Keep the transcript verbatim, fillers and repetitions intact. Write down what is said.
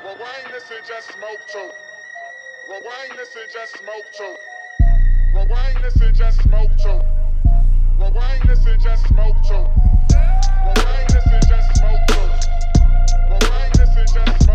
Rewind this and just smoke too. Rewind this and just smoke too. Rewind this and just smoke too. Rewind this and just smoke too. Rewind this and just smoke too. Rewind this and just